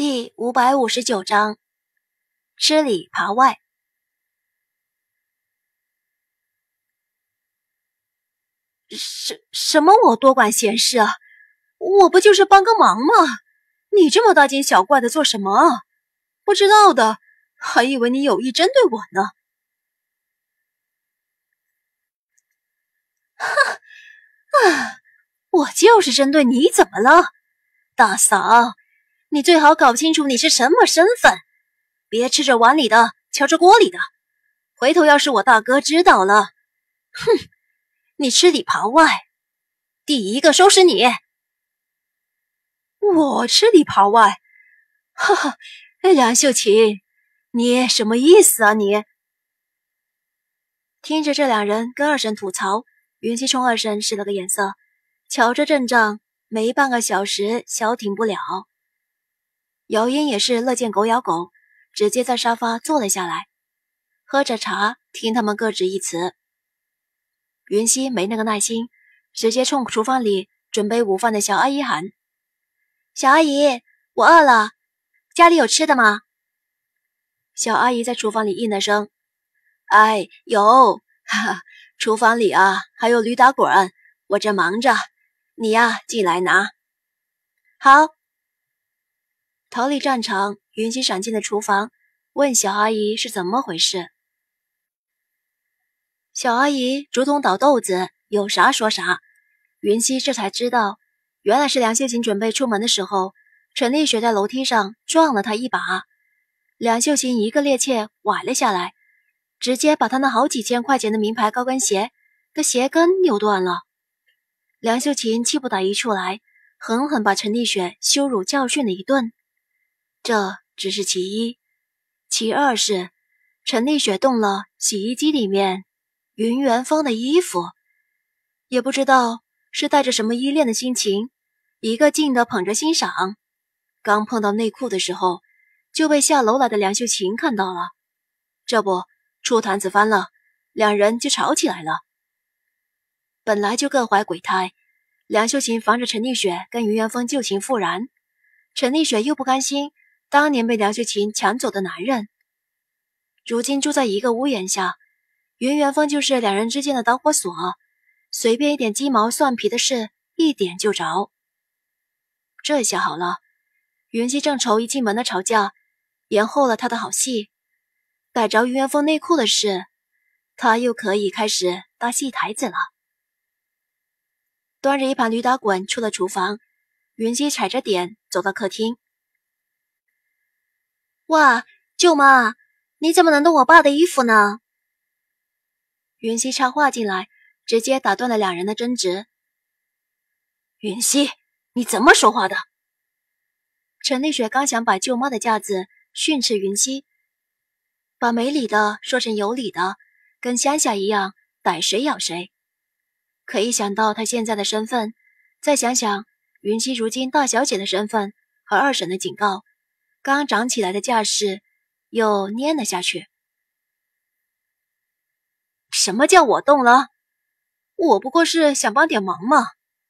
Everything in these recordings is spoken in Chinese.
第559章，吃里扒外。什么我多管闲事啊？我不就是帮个忙吗？你这么大惊小怪的做什么啊？不知道的，还以为你有意针对我呢。我就是针对你，怎么了？大嫂，你最好搞清楚你是什么身份，别吃着碗里的瞧着锅里的，回头要是我大哥知道了，哼，你吃里扒外，第一个收拾你。我吃里扒外？哈哈，梁秀琴，你什么意思啊你？听着这两人跟二婶吐槽，云溪冲二婶使了个眼色，瞧这阵仗，没半个小时消停不了。姚英也是乐见狗咬狗，直接在沙发坐了下来，喝着茶，听他们各执一词。云溪没那个耐心，直接冲厨房里准备午饭的小阿姨喊：“小阿姨，我饿了，家里有吃的吗？”小阿姨在厨房里应了声：“哎，有，哈哈，厨房里啊还有驴打滚，我正忙着，你呀进来拿。”好。逃离战场，云溪闪进了厨房，问小阿姨是怎么回事。小阿姨竹筒倒豆子，有啥说啥。云溪这才知道，原来是梁秀琴准备出门的时候，陈丽雪在楼梯上撞了她一把，梁秀琴一个趔趄崴了下来，直接把她那好几千块钱的名牌高跟鞋的鞋跟扭断了。梁秀琴气不打一处来，狠狠把陈丽雪羞辱教训了一顿。这只是其一，其二是陈丽雪动了洗衣机里面云元芳的衣服，也不知道是带着什么依恋的心情，一个劲地捧着欣赏，刚碰到内裤的时候就被下楼来的梁秀琴看到了，这不出坛子翻了，两人就吵起来了。本来就各怀鬼胎，梁秀琴防着陈丽雪跟云元芳旧情复燃，陈丽雪又不甘心当年被梁秀琴抢走的男人，如今住在一个屋檐下，云元芳就是两人之间的导火索，随便一点鸡毛蒜皮的事一点就着。这下好了，云溪正愁一进门的吵架延后了他的好戏，逮着云元芳内裤的事，他又可以开始搭戏台子了。端着一盘驴打滚出了厨房，云溪踩着点走到客厅。哇，舅妈，你怎么能动我爸的衣服呢？云溪插话进来，直接打断了两人的争执。云溪，你怎么说话的？陈丽雪刚想摆舅妈的架子训斥云溪，把没理的说成有理的，跟乡下一样逮谁咬谁。可一想到她现在的身份，再想想云溪如今大小姐的身份和二婶的警告，刚长起来的架势又蔫了下去。什么叫我动了？我不过是想帮点忙嘛。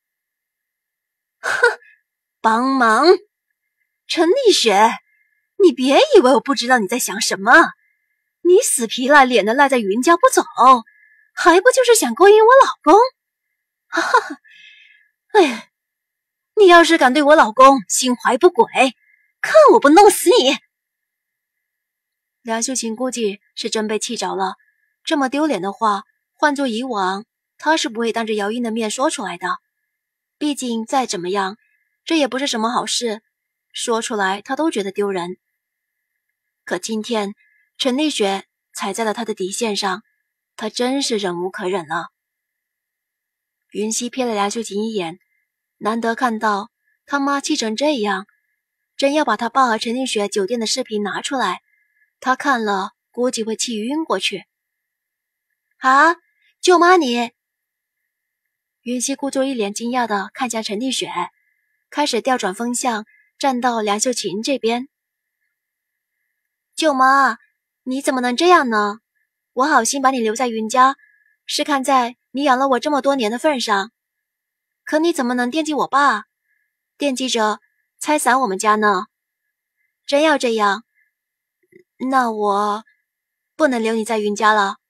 哼，帮忙？陈丽雪，你别以为我不知道你在想什么，你死皮赖脸的赖在云家不走，还不就是想勾引我老公？哈哈，哎，你要是敢对我老公心怀不轨，看我不弄死你！梁秀琴估计是真被气着了，这么丢脸的话，换做以往，她是不会当着姚英的面说出来的。毕竟再怎么样，这也不是什么好事，说出来她都觉得丢人。可今天陈丽雪踩在了她的底线上，她真是忍无可忍了。云溪瞥了梁秀琴一眼，难得看到他妈气成这样，真要把他爸和陈丽雪酒店的视频拿出来，他看了估计会气晕过去。啊，舅妈你！云溪故作一脸惊讶地看向陈丽雪，开始调转风向，站到梁秀琴这边。舅妈，你怎么能这样呢？我好心把你留在云家，是看在你养了我这么多年的份上，可你怎么能惦记我爸，惦记着拆散我们家呢？ 真要这样，那我不能留你在云家了。